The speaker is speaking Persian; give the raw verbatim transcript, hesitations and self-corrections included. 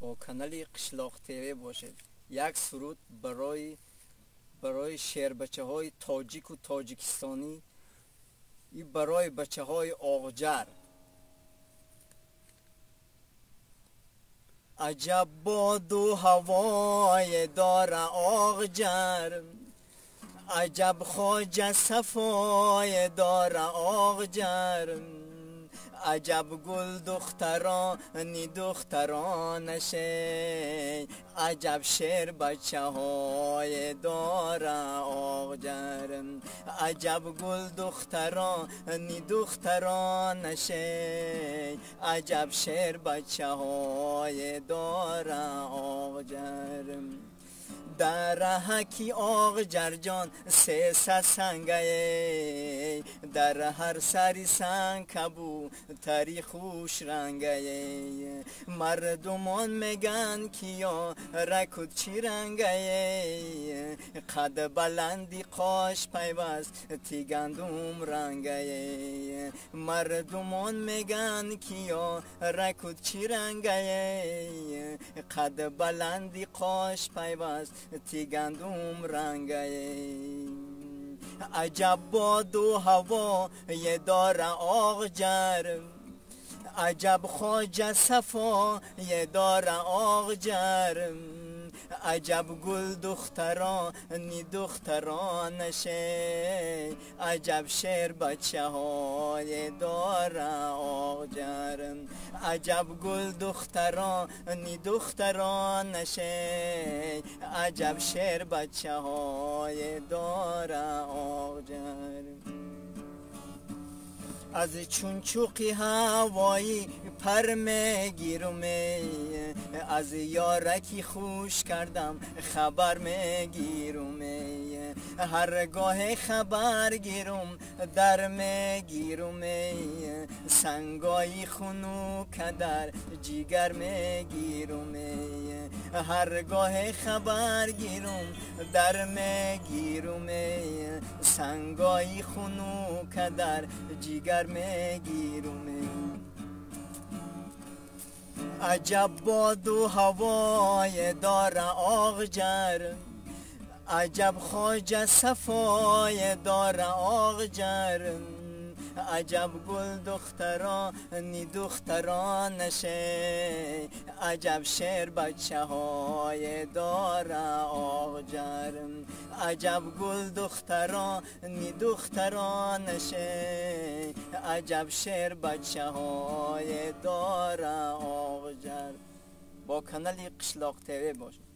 با کانال قشلاق تیوی باشید. یک سرود برای برای شعر بچه های تاجیک و تاجیکستانی، این برای بچه های آغجر. عجب باد و هوای داره آغجر، عجب خواجه صفای داره آغجر، عجب گل دخترانی دخترانشه، عجب شعر بچه های داره آغجر، عجب گل دخترانی دخترانشه، عجب شعر بچه های داره آغجر. در حکی آغجر جان سه سنگه، در هر سری سنگ کبوتری خوش رنگه، مردمان میگن کیا رکود چی رنگه، قد بلندی قاش پیوست تی گندم رنگه، مردمان میگن کیا رکود چی رنگه، قد بلندی قاش پیوست تی گندم رنگه. عجب باد و هوا یه داره آغجر، عجب خواجه صفا یه داره آغجر، عجب گل دخترانی دخترانشه، عجب شعر بچه های داره آغجر، عجب گل دخترانی دخترانشه، عجب شعر بچه های داره آغجر. از چون چوقی هوایی پر میگیرم، از یارکی خوش کردم خبر میگیرم، هرگاه خبر گیرم در میگیرم، سنگای خونو کدر جیگر میگیرم، هرگاه خبر گیرم در میگیرم، سنگای خونو کدر جیگر میگیرم. عجب باد و هوای داره آغجر، عجب خواجه صفای داره آغجر، عجب گل دخترانی دخترانشه، عجب شعر بچه های داره آغجر، عجب گل دخترانی دخترانشه، عجب شعر بچه های داره آغجر. با کانال قشلاق تیوی باشید.